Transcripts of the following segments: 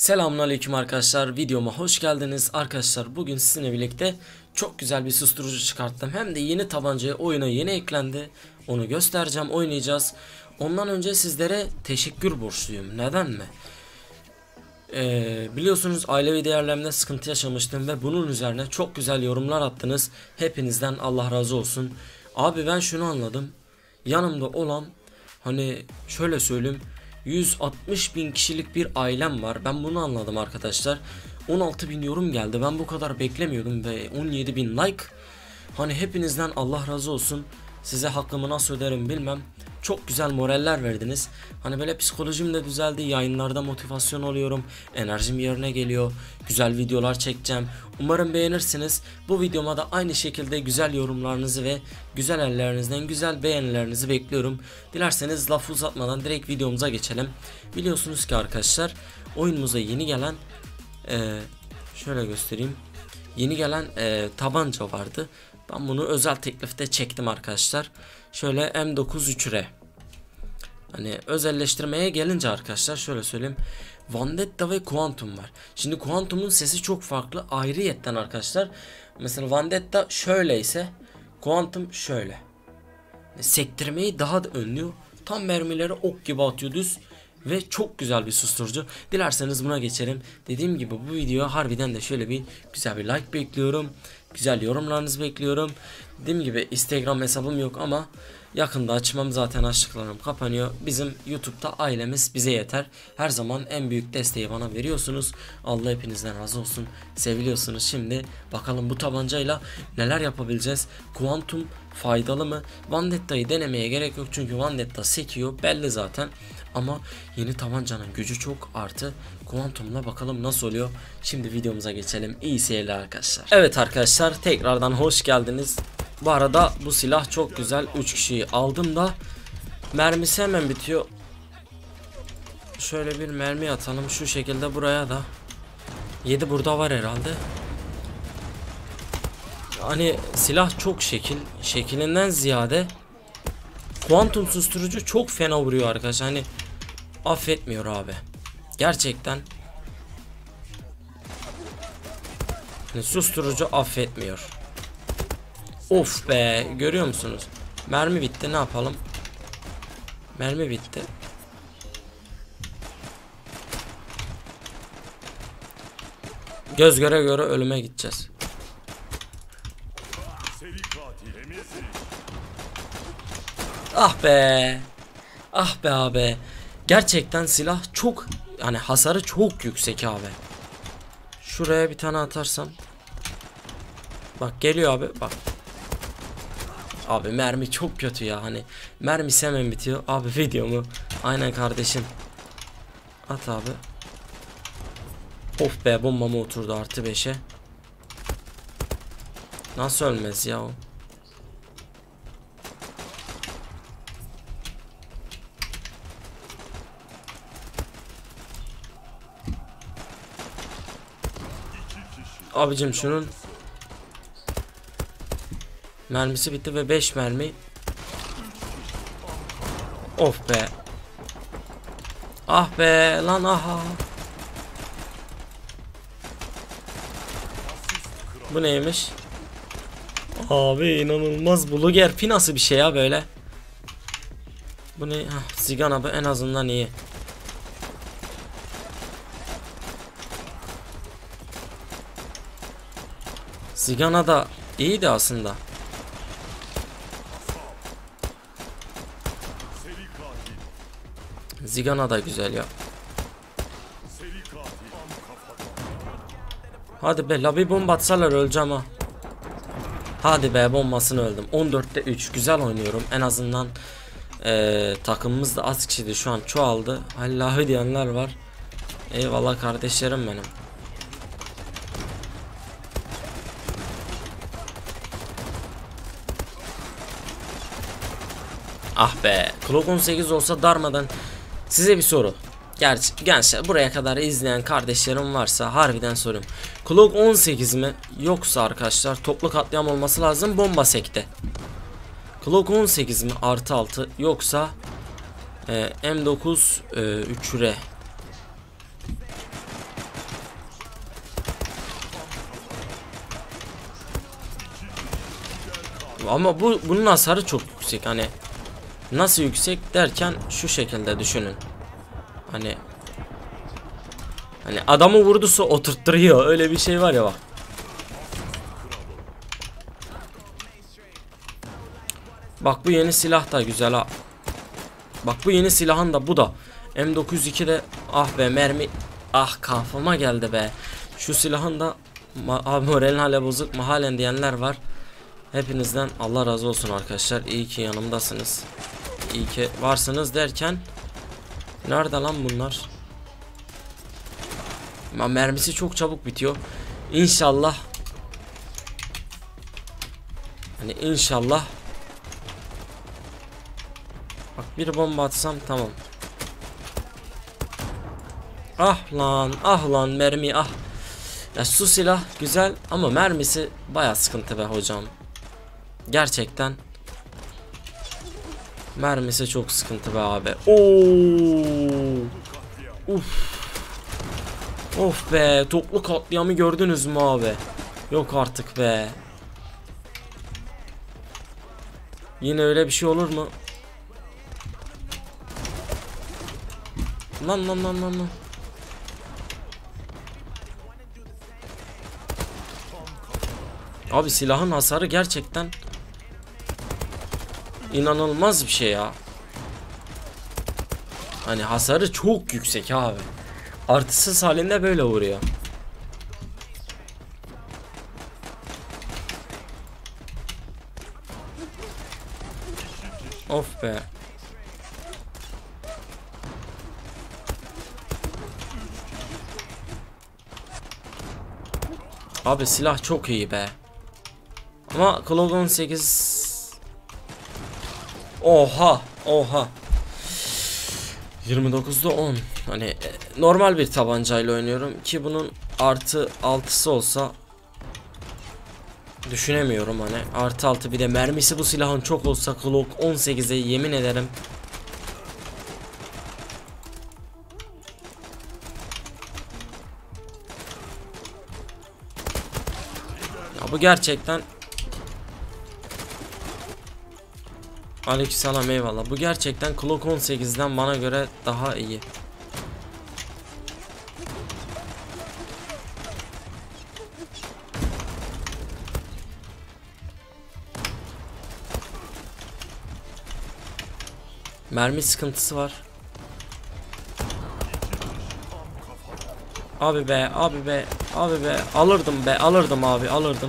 Selamünaleyküm arkadaşlar, videoma hoş geldiniz. Arkadaşlar bugün sizinle birlikte çok güzel bir susturucu çıkarttım. Hem de yeni tabancaya oyuna yeni eklendi. Onu göstereceğim, oynayacağız. Ondan önce sizlere teşekkür borçluyum. Neden mi? Biliyorsunuz ailevi değerlerimde sıkıntı yaşamıştım ve bunun üzerine çok güzel yorumlar attınız. Hepinizden Allah razı olsun. Abi ben şunu anladım. Yanımda olan, hani şöyle söyleyeyim, 160 bin kişilik bir ailem var. Ben bunu anladım arkadaşlar. 16 bin yorum geldi. Ben bu kadar beklemiyordum ve 17 bin like. Hani hepinizden Allah razı olsun. Size hakkımı nasıl öderim bilmem. Çok güzel moraller verdiniz. Hani böyle psikolojim de düzeldi. Yayınlarda motivasyon oluyorum. Enerjim yerine geliyor. Güzel videolar çekeceğim. Umarım beğenirsiniz. Bu videoma da aynı şekilde güzel yorumlarınızı ve güzel ellerinizden güzel beğenilerinizi bekliyorum. Dilerseniz lafı uzatmadan direkt videomuza geçelim. Biliyorsunuz ki arkadaşlar oyunumuza yeni gelen şöyle göstereyim. Yeni gelen tabanca vardı. Ben bunu özel teklifte çektim arkadaşlar. Şöyle M9 Hani özelleştirmeye gelince arkadaşlar şöyle söyleyeyim. Vendetta ve Quantum var. Şimdi Quantum'un sesi çok farklı. Ayrıyetten arkadaşlar. Mesela Vendetta şöyleyse Quantum şöyle. Sektirmeyi daha da önlüyor. Tam mermileri ok gibi atıyor düz. Ve çok güzel bir susturucu. Dilerseniz buna geçelim. Dediğim gibi bu videoya harbiden de şöyle bir güzel bir like bekliyorum. Güzel yorumlarınızı bekliyorum. Dediğim gibi Instagram hesabım yok ama yakında açmam, zaten açtıklarım kapanıyor. Bizim YouTube'da ailemiz bize yeter. Her zaman en büyük desteği bana veriyorsunuz. Allah hepinizden razı olsun. Seviliyorsunuz. Şimdi bakalım bu tabancayla neler yapabileceğiz. Quantum faydalı mı? Vendetta'yı denemeye gerek yok çünkü Vendetta sekiyor belli zaten. Ama yeni tabancanın gücü çok artı. Quantum'la bakalım nasıl oluyor. Şimdi videomuza geçelim. İyi seyirler arkadaşlar. Evet arkadaşlar, tekrardan hoş geldiniz. Bu arada bu silah çok güzel. 3 kişiyi aldım da mermisi hemen bitiyor. Şöyle bir mermi atalım şu şekilde buraya da. 7 burada var herhalde. Hani silah çok şekilinden ziyade Quantum susturucu çok fena vuruyor arkadaşlar. Hani affetmiyor abi. Gerçekten. Hani susturucu affetmiyor. Of be, görüyor musunuz? Mermi bitti, ne yapalım? Mermi bitti. Göz göre göre ölüme gideceğiz. Ah be. Ah be abi. Gerçekten silah çok, yani hasarı çok yüksek abi. Şuraya bir tane atarsam. Bak geliyor abi, bak. Abi mermi çok kötü ya, hani mermisi hemen bitiyor. Abi videomu aynen kardeşim. At abi. Of be, bombama oturdu artı 5'e. Nasıl ölmez ya o? Abicim şunun mermisi bitti ve 5 mermi. Of be. Ah be lan, aha. Bu neymiş? Abi inanılmaz, Bluger pi nasıl bir şey ya böyle? Bu ne? Hah, Zigana bu en azından iyi. Zigana da iyiydi aslında. Zigana da güzel ya. Hadi be, la bir bomba atsalar öleceğim ha. Hadi be, bombasını öldüm. 14'te 3 güzel oynuyorum. En azından takımımız da az kişiydi, şu an çoğaldı. Allah'ı diyenler var. Eyvallah kardeşlerim benim. Ah be, Glock 18 olsa darmadan. Size bir soru. Gerçi gençler, buraya kadar izleyen kardeşlerim varsa harbiden soruyorum. Glock 18 mi yoksa arkadaşlar toplu katliam olması lazım, bomba sekte. Glock 18 mi artı 6 yoksa M9 3R. Ama bunun hasarı çok yüksek. Hani nasıl yüksek derken şu şekilde düşünün. Hani adamı vurdusa oturtturuyor. Öyle bir şey var ya bak. Bak bu yeni silah da güzel ha. Bak bu yeni silahın da bu da. M902'de ah be mermi. Ah kafama geldi be. Şu silahın da abi moralin hala bozuk mu halen diyenler var. Hepinizden Allah razı olsun arkadaşlar. İyi ki yanımdasınız. İyi ki varsınız derken. Nerede lan bunlar? Mermisi çok çabuk bitiyor. İnşallah. Hani inşallah. Bak bir bomba atsam tamam. Ah lan mermi ah. Ya su silah güzel ama mermisi baya sıkıntı be hocam. Gerçekten. Mermisi çok sıkıntı be abi. Oo. Uf. Of be, toplu katliamı gördünüz mü abi? Yok artık be. Yine öyle bir şey olur mu? Lan. Abi silahın hasarı gerçekten inanılmaz bir şey ya. Hani hasarı çok yüksek abi. Artısız halinde böyle vuruyor. Of be. Abi silah çok iyi be. Ama Glock 18 oha 29'da 10. Hani normal bir tabancayla oynuyorum ki bunun artı 6'sı olsa düşünemiyorum hani. Artı 6 bir de mermisi bu silahın çok olsa Glock 18'e yemin ederim. Ya bu gerçekten Aleykümselam eyvallah. Bu gerçekten Glock 18'den bana göre daha iyi. Mermi sıkıntısı var. Abi be alırdım abi alırdım.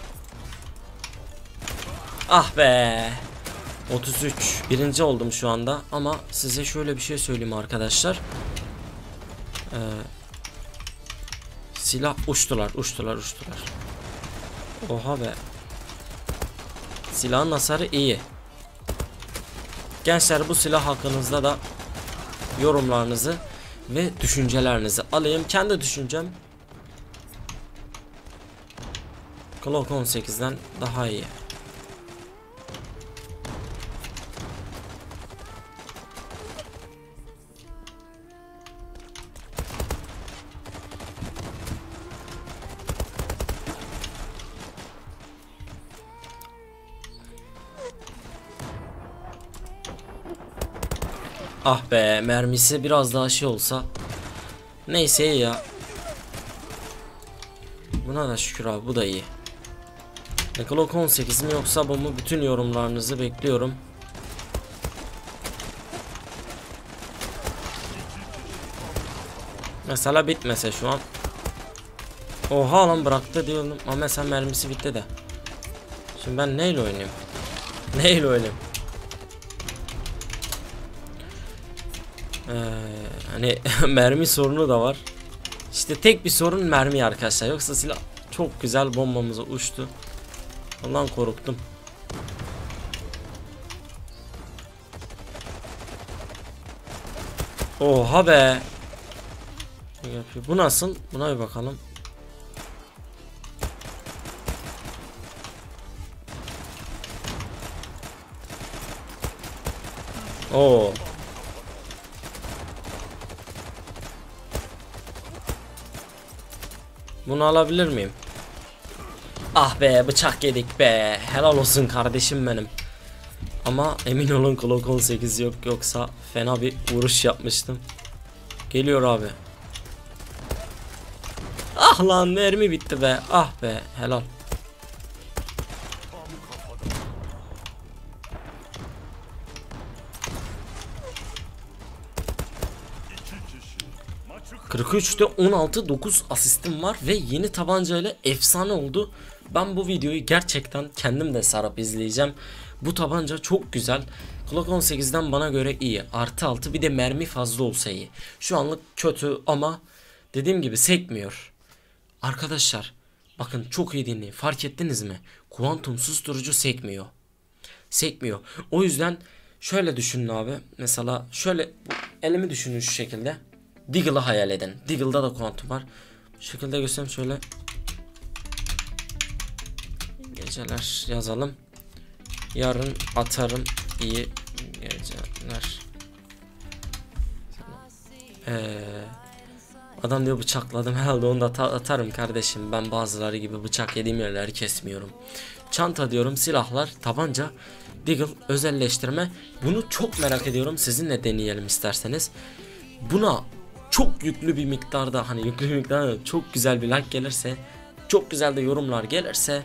Ah be. 33 birinci oldum şu anda ama size şöyle bir şey söyleyeyim arkadaşlar. Silah uçtular. Oha be. Silahın hasarı iyi. Gençler bu silah hakkınızda da yorumlarınızı ve düşüncelerinizi alayım. Kendi düşüncem Glock 18'den daha iyi. Ah be mermisi biraz daha şey olsa. Neyse ya. Buna da şükür abi bu da iyi. Glock 18 mi yoksa bu mu? Bütün yorumlarınızı bekliyorum. Mesela bitmese şu an. Oha lan bıraktı diyorum ama mesela mermisi bitti de. Şimdi ben neyle oynayayım? Neyle oynayayım? Hani mermi sorunu da var. İşte tek bir sorun mermi arkadaşlar. Yoksa silah çok güzel bombamıza uçtu. Ondan korktum. Oha be. Bu nasıl? Buna bir bakalım. Oo. Bunu alabilir miyim? Ah be, bıçak yedik be. Helal olsun kardeşim benim. Ama emin olun Glock 18 yok, yoksa fena bir vuruş yapmıştım. Geliyor abi. Ah lan, mermi bitti be. Ah be, helal. ...43'te 16, 9 asistim var ve yeni tabancayla efsane oldu. Ben bu videoyu gerçekten kendim de sarıp izleyeceğim. Bu tabanca çok güzel. Glock 18'den bana göre iyi. Artı 6, bir de mermi fazla olsa iyi. Şu anlık kötü ama dediğim gibi sekmiyor. Arkadaşlar bakın, çok iyi dinleyin. Fark ettiniz mi? Kuantum susturucu sekmiyor. Sekmiyor. O yüzden şöyle düşünün abi. Mesela şöyle elimi düşünün şu şekilde. Deagle'ı hayal edin. Deagle'da da kuantum var. Bu şekilde göstereyim şöyle. Geceler yazalım. Yarın atarım, iyi geceler. Adam diyor bıçakladım, herhalde onu da atarım kardeşim. Ben bazıları gibi bıçak yediğim yerleri kesmiyorum. Çanta diyorum, silahlar, tabanca, Deagle, özelleştirme. Bunu çok merak ediyorum. Sizinle deneyelim isterseniz. Buna çok yüklü bir miktarda, hani yüklü bir miktarda çok güzel bir like gelirse, çok güzel de yorumlar gelirse,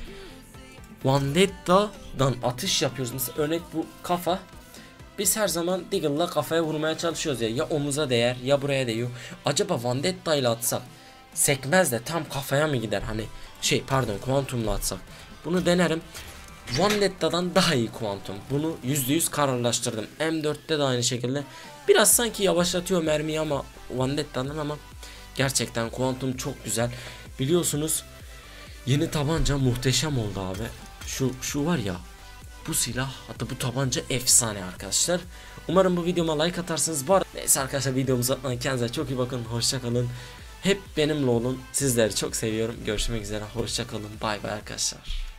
Vendetta'dan atış yapıyoruz. Mesela örnek bu kafa. Biz her zaman Deagle'la kafaya vurmaya çalışıyoruz ya. Ya omuza değer ya buraya değiyor. Acaba Vendetta ile atsak sekmez de tam kafaya mı gider? Hani pardon, Quantum'la atsak. Bunu denerim. Vendetta'dan daha iyi Quantum. Bunu %100 kararlaştırdım. M4'te de aynı şekilde. Biraz sanki yavaşlatıyor mermiyi ama Vendetta'dan, ama gerçekten Quantum çok güzel. Biliyorsunuz yeni tabanca muhteşem oldu abi. Şu var ya, bu silah, hatta bu tabanca efsane arkadaşlar. Umarım bu videoma like atarsınız. Bu arada neyse arkadaşlar, videomuzu atmayın. Kendinize çok iyi bakın. Hoşça kalın. Hep benimle olun. Sizleri çok seviyorum. Görüşmek üzere. Hoşça kalın. Bay bay arkadaşlar.